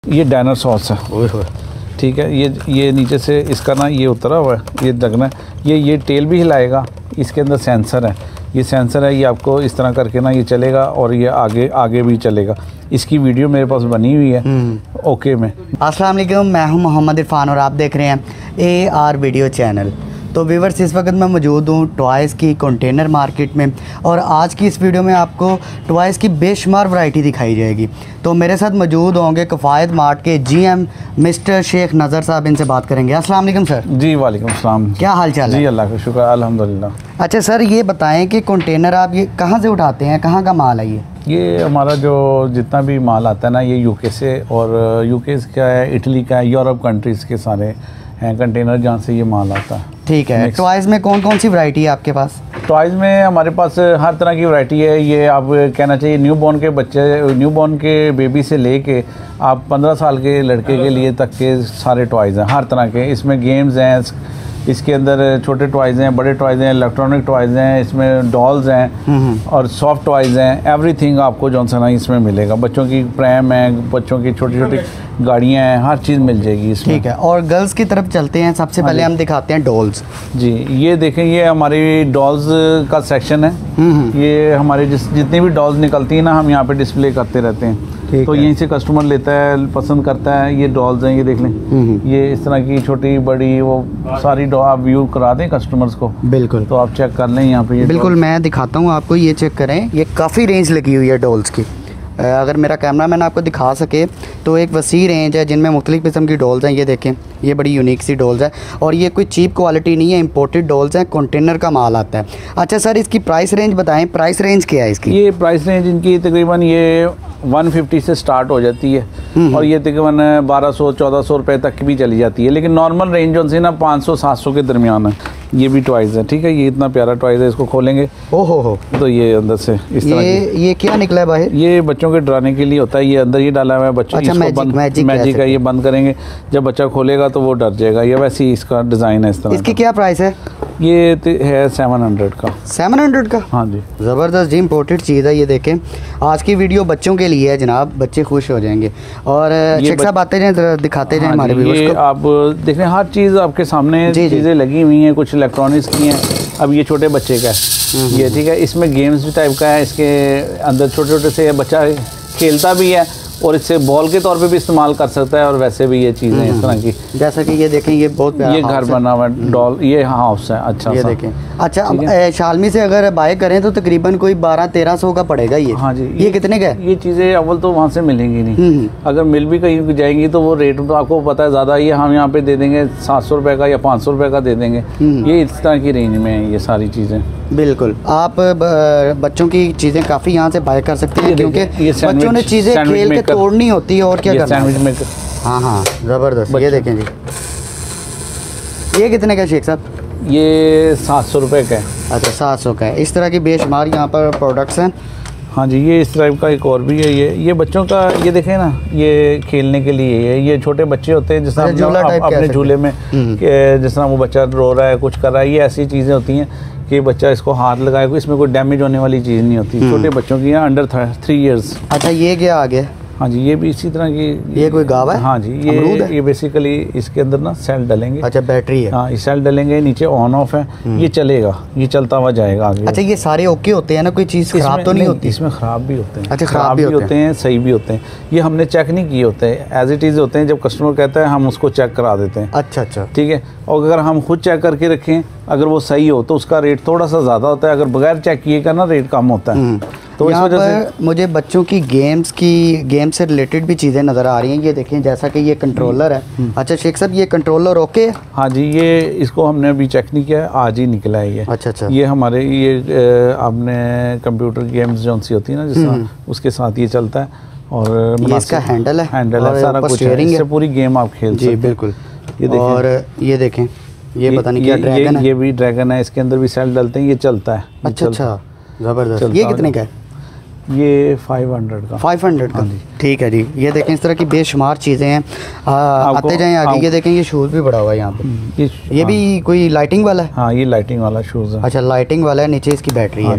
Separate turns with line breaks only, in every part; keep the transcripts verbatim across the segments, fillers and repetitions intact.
ये diner sauce है, ठीक है। ये ये नीचे से इसका ना ये उतरा हुआ है, ये ढकना है। ये ये टेल भी हिलाएगा, इसके अंदर सेंसर है, ये सेंसर है, ये आपको इस तरह करके ना ये चलेगा और ये आगे आगे भी चलेगा। इसकी वीडियो मेरे पास बनी हुई है ओके में।
अस्सलाम वालेकुम, मैं हूं मोहम्मद इरफान और आप देख रहे हैं ए आर वीडियो चैनल। तो व्यूअर्स, इस वक्त मैं मौजूद हूँ टॉयज़ की कंटेनर मार्केट में और आज की इस वीडियो में आपको टॉयज़ की बेशुमार वैरायटी दिखाई जाएगी। तो मेरे साथ मौजूद होंगे किफ़ायत मार्ट के जीएम मिस्टर शेख नज़र साहब, इनसे बात करेंगे। अस्सलाम वालेकुम सर।
जी वालेकुम सलाम।
क्या हाल चाल है?
जी अल्लाह का शुक्र, अल्हम्दुलिल्लाह।
अच्छा सर, ये बताएं कि कंटेनर आप ये कहाँ से उठाते हैं, कहाँ का माल है ये?
ये हमारा जो जितना भी माल आता है ना, ये यूके से, और यूके का है, इटली का है, यूरोप कंट्रीज़ के सारे हैं कंटेनर जहाँ से ये माल आता है।
ठीक है। टॉयज़ में कौन कौन सी वैरायटी है आपके पास?
टॉयज़ में हमारे पास हर तरह की वैरायटी है। ये आप कहना चाहिए न्यू बॉर्न के बच्चे, न्यू बॉर्न के बेबी से लेके आप पंद्रह साल के लड़के के लिए तक के सारे टॉयज़ हैं, हर तरह के। इसमें गेम्स हैं, इसके अंदर छोटे टॉयज़ हैं, बड़े टॉयज़ हैं, इलेक्ट्रॉनिक टॉयज़ हैं, इसमें डॉल्स हैं और सॉफ्ट टॉयज़ हैं। एवरीथिंग आपको जौन सा ना इसमें मिलेगा। बच्चों की प्रैम है, बच्चों की छोटी छोटी गाड़ियाँ हैं, हर चीज़ मिल जाएगी इसमें।
ठीक है। और गर्ल्स की तरफ चलते हैं। सबसे पहले हम दिखाते हैं डॉल्स।
जी, ये देखें, ये हमारी डॉल्स का सेक्शन है। ये हमारे जिस जितनी भी डॉल्स निकलती हैं ना, हम यहाँ पे डिस्प्ले करते रहते हैं। तो यहीं से कस्टमर लेता है, पसंद करता है। ये डॉल्स हैं, ये देख लें, ये इस तरह की छोटी बड़ी वो सारी डॉल आप व्यू करा दें कस्टमर्स को।
बिल्कुल।
तो आप चेक कर लें यहाँ पे। ये
बिल्कुल, मैं दिखाता हूँ आपको, ये चेक करें। ये काफ़ी रेंज लगी हुई है डॉल्स की। अगर मेरा कैमरा मैन आपको दिखा सके तो एक वसी रेंज है जिनमें मुख्तलिफ़ किस्म की डॉल्स हैं। ये देखें, ये बड़ी यूनिक सी डॉल्स है और ये कोई चीप क्वालिटी नहीं है, इंपोर्टेड डॉल्स हैं, कंटेनर का माल आता है। अच्छा सर, इसकी प्राइस रेंज बताएं, प्राइस रेंज क्या है इसकी?
ये प्राइस रेंज इनकी तकरीबन ये वन फिफ्टी से स्टार्ट हो जाती है और ये तकरीबन बारह सौ चौदह सौ रुपये तक भी चली जाती है। लेकिन नॉर्मल रेंज जो से ना पाँच सौ सात सौ के दरमियान है। ये भी टॉयज़ है, ठीक है। ये इतना प्यारा टॉयज़ है, इसको खोलेंगे
ओ हो हो
तो ये अंदर से इस तरह
ये ये क्या निकला है बाहर?
ये बच्चों के डराने के लिए होता है। ये अंदर ये डाला हुआ है बच्चों।
अच्छा,
इसको
मैजिक,
बंद
मैजिक,
मैजिक है, ये बंद करेंगे, जब बच्चा खोलेगा तो वो डर जाएगा। ये वैसे ही इसका डिज़ाइन है इस तरह।
इसकी क्या प्राइस है?
ये है सेवन हंड्रेड का।
सेवन हंड्रेड का?
हाँ जी,
ज़बरदस्त जी, इम्पोर्टेड चीज़ है। ये देखें, आज की वीडियो बच्चों के लिए है जनाब, बच्चे खुश हो जाएंगे। और शेख साहब आते जाएं, दिखाते जाएं हमारे व्यूअर्स को।
आप देख रहे हैं हर चीज़ आपके सामने, चीज़ें लगी हुई हैं, कुछ इलेक्ट्रॉनिक्स की हैं। अब ये छोटे बच्चे का है ये, ठीक है। इसमें गेम्स भी टाइप का है, इसके अंदर छोटे छोटे से बच्चा खेलता भी है और इससे बॉल के तौर पे भी इस्तेमाल कर सकता है और वैसे भी ये चीज़ें इस तरह की।
जैसा कि ये देखें, ये बहुत प्यारा
ये घर बना हुआ डॉल, ये हाउस है। अच्छा,
ये देखें। अच्छा, शालमी से अगर बाय करें तो तकरीबन कोई बारह तेरह सौ का पड़ेगा ये।
हाँ जी।
ये, ये कितने का है?
ये चीज़ें अव्वल तो वहाँ से मिलेंगी नहीं, अगर मिल भी कहीं जाएंगी तो वो रेट तो आपको पता है ज़्यादा। ये हम यहाँ पे दे देंगे सात सौ रुपये का या पाँच सौ रुपये का दे देंगे। ये इस तरह की रेंज में है ये सारी चीज़ें।
बिल्कुल, आप बच्चों की चीज़ें काफ़ी यहाँ से बाय कर सकते हैं क्योंकि बच्चों ने चीज़ें खेल के तोड़नी होती है और क्या करना है।
Sandwich maker.
हाँ हाँ, ज़बरदस्त। ये देखें जी, ये कितने का शेख साहब?
ये सात सौ रुपये का है।
अच्छा, सात सौ का है। इस तरह की बेशुमार यहाँ पर प्रोडक्ट्स हैं।
हाँ जी, ये इस टाइप का एक और भी है। ये ये बच्चों का, ये देखें ना, ये खेलने के लिए है। ये छोटे बच्चे होते हैं जिस तरह अपने झूले में, जिस तरह वो बच्चा रो रहा है, कुछ कर रहा है, ये ऐसी चीज़ें होती हैं कि बच्चा इसको हाथ लगाए, इसमें कोई डैमेज होने वाली चीज़ नहीं होती। छोटे बच्चों की है, अंडर थ्री इयर्स।
अच्छा, ये क्या आ गया?
हाँ जी, ये भी इसी तरह की।
ये कोई गावा है?
हाँ जी, ये है? ये बेसिकली इसके अंदर ना सेल डलेंगे।
अच्छा, बैटरी है।
हाँ, ये सेल डलेंगे, नीचे ऑन ऑफ है, ये चलेगा, ये चलता हुआ जाएगा आगे।
अच्छा, ये सारे ओके होते हैं ना, कोई चीज़ खराब तो नहीं होती?
इसमें ख़राब भी होते हैं।
अच्छा, खराब भी
होते हैं, सही भी होते हैं। ये हमने चेक नहीं किए होते हैं, एज इट इज़ होते हैं। जब कस्टमर कहता है हम उसको चेक करा देते हैं।
अच्छा अच्छा,
ठीक है। और अगर हम खुद चेक करके रखें, अगर वो सही हो तो उसका रेट थोड़ा सा ज़्यादा होता है, अगर बगैर चेक किए का ना रेट कम होता है। तो इस वजह से मुझे
बच्चों की गेम्स की गेम से रिलेटेड भी चीज़ें नज़र आ रही हैं। ये देखें, जैसा कि ये कंट्रोलर है। अच्छा शेख साहब, ये कंट्रोलर ओके है?
हाँ जी, ये इसको हमने अभी चेक नहीं किया है, आज ही निकला है ये।
अच्छा अच्छा,
ये हमारे ये आपने कंप्यूटर गेम्स जो सी होती है ना, जिस उसके साथ ये चलता है। और
ये इसका हैंडल है,
हैंडल है, सारा कुछ है, इससे पूरी गेम आप खेल सकते हैं।
जी बिल्कुल। ये देखें, और ये देखें, ये पता नहीं क्या ड्रैगन है।
ये भी ड्रैगन है, इसके अंदर भी सेल डलते हैं, ये चलता है।
अच्छा अच्छा, ज़बरदस्त। ये कितने का है?
ये फाइव हंड्रेड का।
फाइव हंड्रेड का, ठीक है जी। ये देखें, इस तरह की बेशुमार चीज़ें हैं। आते जाएं आगे। ये देखें, ये शूज़ भी बड़ा हुआ है यहाँ पे। ये, ये भी कोई लाइटिंग वाला है?
हाँ, ये लाइटिंग वाला शूज़ है।
अच्छा, लाइटिंग वाला है, नीचे इसकी बैटरी है।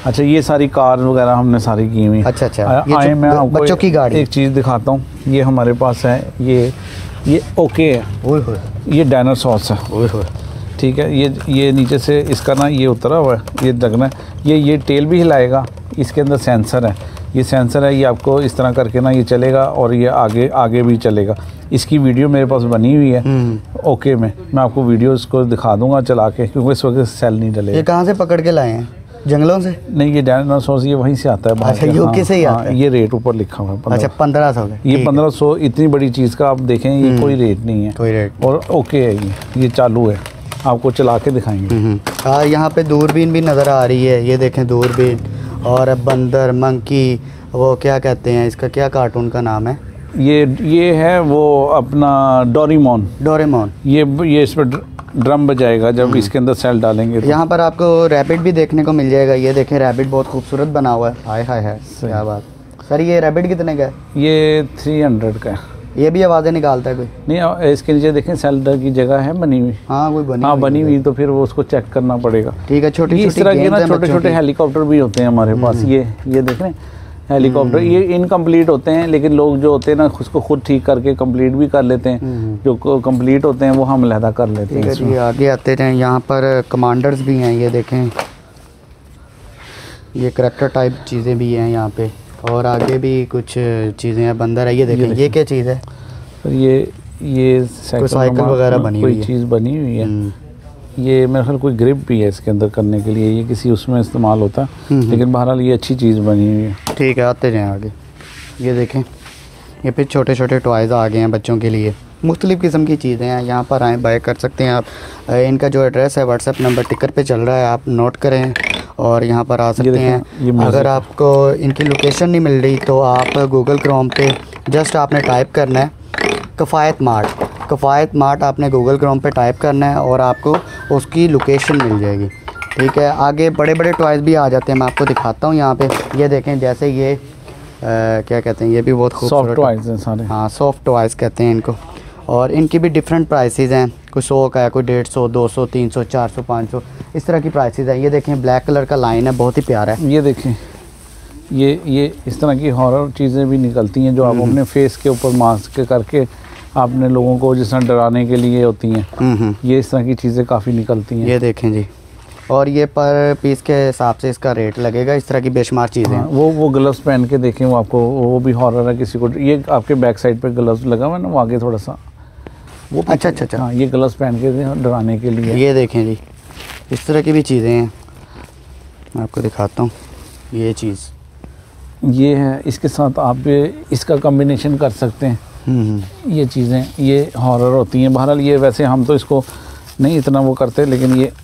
अच्छा, ये सारी कार वगैरह हमने सारी की हुई।
अच्छा अच्छा,
आ-
ये
आए
जो
मैं
ब-
आपको
बच्चों की गाड़ी।
एक चीज़ दिखाता हूँ। ये हमारे पास है, ये ये ओके है,
ओए होए
ये डायनर सॉस है।
ओए होए।
ठीक है, ये ये नीचे से इसका ना ये उतरा हुआ है, ये लगना है, ये ये टेल भी हिलाएगा। इसके अंदर सेंसर है, ये सेंसर है, ये आपको इस तरह करके ना ये चलेगा और ये आगे आगे भी चलेगा। इसकी वीडियो मेरे पास बनी हुई है ओके में, मैं आपको वीडियो इसको दिखा दूंगा चला के, क्योंकि इस वक्त सेल नहीं डलेगा।
ये कहाँ से पकड़ के लाए हैं? जंगलों से?
नहीं, ये डायनासोर ये वहीं से आता है बाहर
अच्छा,
से।
यूके से ही
हाँ,
आता है।
ये रेट ऊपर लिखा हुआ है
अच्छा, पंद्रह सौ
ये पंद्रह सौ। इतनी बड़ी चीज़ का आप देखें, ये कोई रेट नहीं है,
कोई रेट।
और ओके है, ये ये चालू है, आपको चला के दिखाएंगे।
हाँ, यहाँ पे दूरबीन भी नज़र आ रही है, ये देखें दूरबीन। और बंदर, मंकी, वो क्या कहते हैं इसका, क्या कार्टून का नाम है?
ये ये है वो अपना डोरेमोन।
डोरेमोन।
ये ये इस पर ड्रम बजाएगा जब इसके अंदर सेल डालेंगे तो।
यहाँ पर आपको रैबिट भी देखने को मिल जाएगा। ये देखें, रैबिट बहुत खूबसूरत बना हुआ है। हाय हाय हाय, क्या बात। सर, ये रैबिट कितने का है?
ये थ्री हंड्रेड का है।
ये भी आवाज़ें निकालता है कोई?
नहीं, इसके नीचे देखें सेल की जगह है बनी हुई।
हाँ, कोई बनी
हाँ बनी हुई, तो फिर वो उसको चेक करना पड़ेगा।
ठीक है। छोटी
इस तरह के ना छोटे छोटे हेलीकॉप्टर भी होते हैं हमारे पास। ये ये देख रहे हैं हेलीकॉप्टर, ये इनकम्प्लीट होते हैं, लेकिन लोग जो होते हैं ना उसको खुद ठीक करके कंप्लीट भी कर लेते हैं। जो कंप्लीट होते हैं वो हम अलहदा कर लेते हैं।
ठीक है, आगे आते हैं। यहाँ पर कमांडर्स भी हैं, ये देखें, ये करैक्टर टाइप चीज़ें भी हैं यहाँ पे, और आगे भी कुछ चीज़ें हैं। बंदर है, ये देखें, ये क्या चीज़ है?
ये ये
साइकिल वगैरह बनी हुई है,
कोई चीज़ बनी हुई है। ये मेरे ख्याल कोई ग्रिप भी है इसके अंदर करने के लिए, ये किसी उसमें इस्तेमाल होता है, लेकिन बहरहाल ये अच्छी चीज़ बनी हुई है।
ठीक है, आते जाएँ आगे। ये देखें, ये फिर छोटे छोटे टॉयज़ आ गए हैं बच्चों के लिए। मुख्तलिफ़ किस्म की चीज़ें हैं, यहाँ पर आएँ, बाय कर सकते हैं आप। इनका जो एड्रेस है व्हाट्सएप नंबर टिकर पे चल रहा है, आप नोट करें और यहाँ पर आ सकते हैं। अगर आपको इनकी लोकेशन नहीं मिल रही तो आप गूगल क्रोम पे जस्ट आपने टाइप करना है कफ़ायत मार्ट। कफ़ायत मार्ट आपने गूगल क्रोम पे टाइप करना है और आपको उसकी लोकेशन मिल जाएगी। ठीक है, आगे बड़े बड़े टॉयज़ भी आ जाते हैं, मैं आपको दिखाता हूँ। यहाँ पे ये देखें, जैसे ये आ, क्या कहते हैं, ये भी बहुत खूबसूरत
टॉयज़ हैं सारे।
हाँ, सॉफ्ट टॉयज़ कहते हैं इनको। और इनकी भी डिफरेंट प्राइसेस हैं, कोई सौ का है, कोई डेढ़ सौ, दो सौ, तीन सौ, चार सौ, पाँच सौ, इस तरह की प्राइसेस है। ये देखें, ब्लैक कलर का लाइन है, बहुत ही प्यारा है।
ये देखें, ये ये इस तरह की हॉरर चीज़ें भी निकलती हैं जो आप अपने फेस के ऊपर मास्क करके आपने लोगों को जिस तरह डराने के लिए होती हैं, ये इस तरह की चीज़ें काफ़ी निकलती हैं।
ये देखें जी, और ये पर पीस के हिसाब से इसका रेट लगेगा। इस तरह की बेशुमार चीज़ें हैं।
वो वो ग्लव्स पहन के देखें, वो आपको वो भी हॉरर है किसी को। ये आपके बैक साइड पे ग्लव्स लगा हुआ है ना, वो आगे थोड़ा सा वो
अच्छा अच्छा अच्छा,
हाँ, ये ग्लव्स पहन के डराने के लिए।
ये देखें जी, इस तरह की भी चीज़ें हैं, मैं आपको दिखाता हूँ। ये चीज़
ये है, इसके साथ आप इसका कम्बिनेशन कर सकते हैं। ये चीज़ें ये हॉरर होती हैं। बहरहाल ये वैसे हम तो इसको नहीं इतना वो करते, लेकिन ये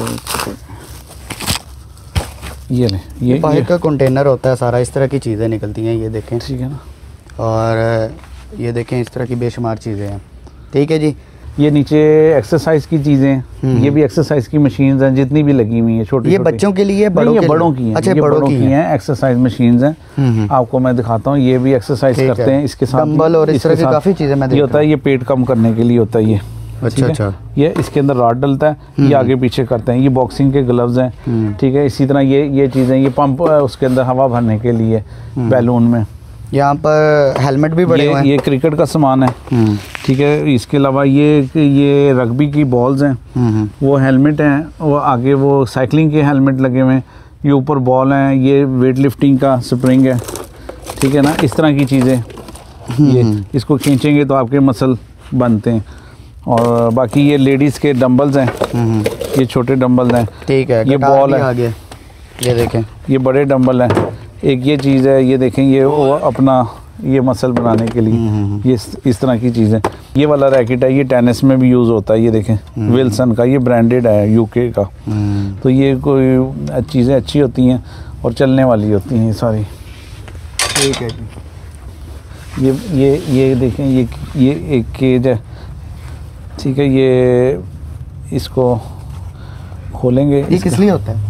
ये ले ये
बाहर का कंटेनर होता है सारा, इस तरह की चीज़ें निकलती हैं। ये देखें,
ठीक है ना,
और ये देखें, इस तरह की बेशुमार चीज़ें हैं। ठीक है जी,
ये नीचे एक्सरसाइज की चीज़ें हैं, ये भी एक्सरसाइज की मशीन्स हैं जितनी भी लगी हुई हैं छोटी।
ये बच्चों के लिए, बड़ों
ये
के
बड़ों की हैं।
अच्छा,
ये
बड़ों की
हैं, एक्सरसाइज मशीन्स हैं। आपको मैं दिखाता हूँ, ये भी एक्सरसाइज करते हैं। इसके साथ
डंबल और इस तरह की काफ़ी चीज़ें मैं
ये होता है, ये पेट कम करने के लिए होता है ये।
अच्छा अच्छा,
ये इसके अंदर रॉड डलता है, ये आगे पीछे करते हैं। ये बॉक्सिंग के ग्लव्स हैं। ठीक है, इसी तरह ये ये चीज़ें, ये पंप है उसके अंदर हवा भरने के लिए बैलून में।
यहाँ पर हेलमेट भी बड़े हुए हैं।
ये क्रिकेट का सामान है। ठीक है, इसके अलावा ये ये रग्बी की बॉल्स हैं, वो हेलमेट हैं, वो आगे वो साइकिलिंग के हेलमेट लगे हुए हैं। ये ऊपर बॉल हैं, ये वेट लिफ्टिंग का स्प्रिंग है। ठीक है ना, इस तरह की चीज़ें, ये इसको खींचेंगे तो आपके मसल बनते हैं। और बाकी ये लेडीज़ के डंबल्स हैं, ये छोटे डंबल्स हैं।
ठीक है,
ये बॉल है
आगे, ये देखें,
ये बड़े डंबल हैं। एक ये चीज़ है, ये देखें, ये वो अपना ये मसल बनाने के लिए ये इस तरह की चीज़ें। ये वाला रैकेट है, ये टेनिस में भी यूज़ होता है। ये देखें, विल्सन का, ये ब्रांडेड है यूके का। तो ये कोई चीज़ें अच्छी होती हैं और चलने वाली होती हैं सारी।
ठीक है,
ये ये ये देखें, ये ये एक केज है। ठीक है, ये इसको खोलेंगे।
ये किस लिए होता है?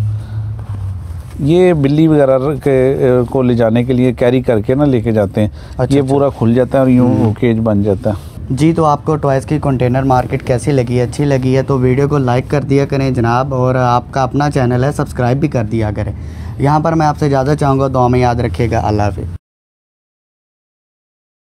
ये बिल्ली वगैरह के को ले जाने के लिए कैरी करके ना लेके जाते हैं।
अच्छा,
ये पूरा खुल जाता है और यूँ केज बन जाता है।
जी, तो आपको टॉयज़ की कंटेनर मार्केट कैसी लगी है? अच्छी लगी है तो वीडियो को लाइक कर दिया करें जनाब, और आपका अपना चैनल है, सब्सक्राइब भी कर दिया करें। यहाँ पर मैं आपसे इजाज़त चाहूँगा, दुआ में याद रखिएगा। अल्लाह हाफ़िज़।